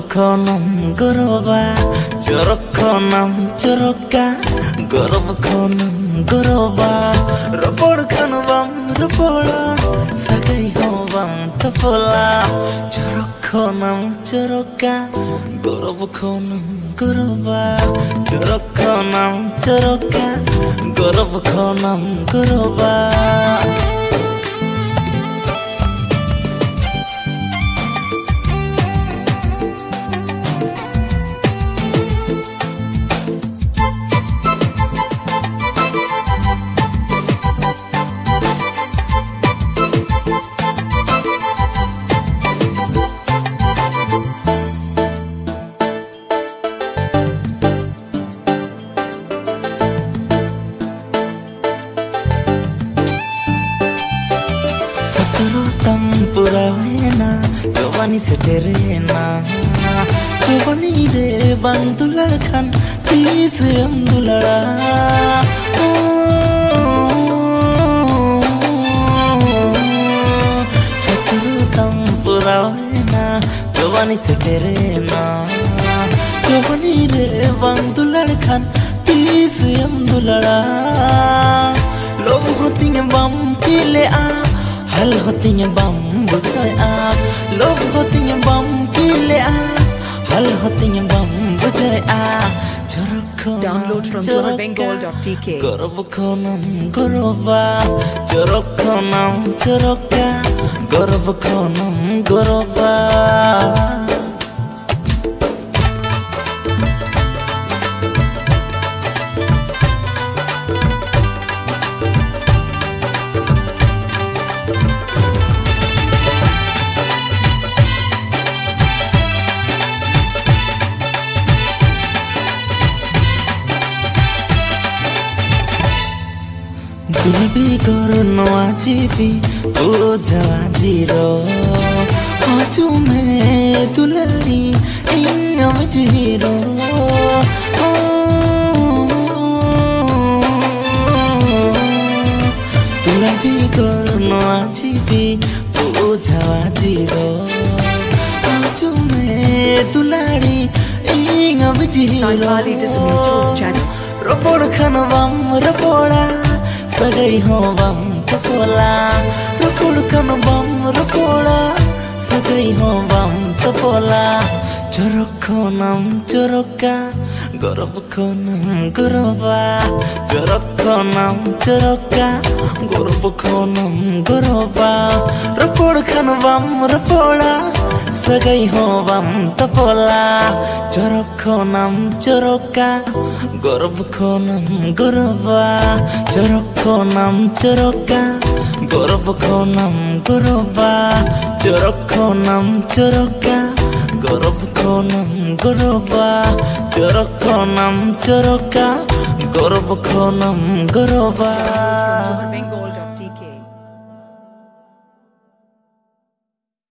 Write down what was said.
khonam goroba jorok khonam choroka gorob khonam goroba rapod khanwam rapoda sagai hobam tapola jorok khonam choroka gorob khonam goroba jorok khonam choroka gorob khonam goroba तम पूरा ना जवानी से तेरे ना जवानी रे बंग दुलड़ खान तीस हम दुलड़ा सतरो तम पूरा ना जवानी से तेरे ना जवानी रे बंग दुलड़ खान तीस हम दुलड़ा लोग होती हैं बम पीले हल होती हैं बम बुझाए लोग होती हैं बम पीले हल होती हैं बम बुझाए Download from joybengal.tk. गौरव खनम गौरवा चरक खनम चरका गौरव खनम गौरवा दुलबी गर्नु आजीबी बुझा जिरो हजु मे दुलरी इंगम जिरो दुलबी गर्नु आजीबी बुझा जिरो हजु मे दुलरी इंगम जिरो Santali dismutual channel. रपोड़ खनवम रपोड़ा सगै होबम तपोला रुकुल कनबम रुकोला सगै होबम तपोला चरक खनम चरका गरब खनम गरबा चरक खनम चरका गरब खनम गरबा रपोड़ खनबम रपोड़ा सगै होबम तपोला चरक खनम चरका गरब खनम गरबा चरक खनम चरका गरब खनम गरबा चरक खनम चरका गरब खनम गरबा चरक खनम चरका गरब खनम गरबा